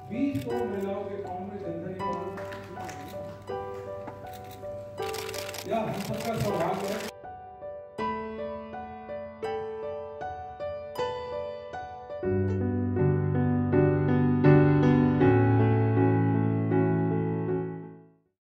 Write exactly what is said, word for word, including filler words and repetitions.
बीस करोड़ महिलाओं के अकाउंट में जनधन अकाउंट या हम सबका सौभाग्य है। Thank you.